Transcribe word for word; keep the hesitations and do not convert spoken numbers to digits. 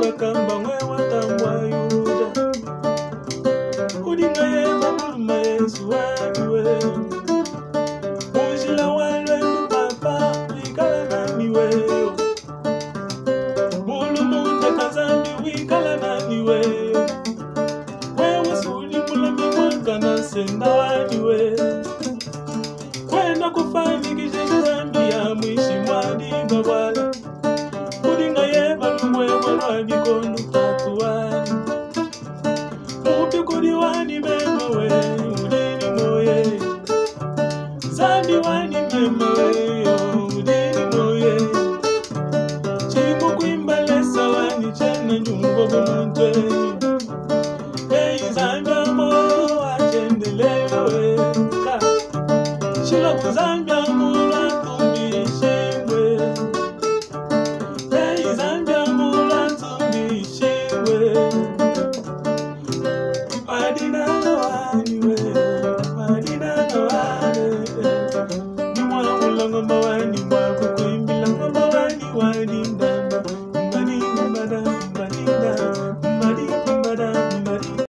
bakamba mwe watambwa yuda udinga yema muluma Yesu wadiwe mujila walwe papa wikala naniwe mulumunda kazambi wikala naniwe wewe suli mulami mwangana senda wadiwe kwenda kufanikisha zambi ya mwishi mwadi babwala udinga yema lumwe walwadi kondu tatuwani mupi kudiwani mema we udini moye zambi wani mema we udini moye chimu kuimbalesa wani chena nyungo kumunte hey zambi amo achendelewe ka shila kuzambi amo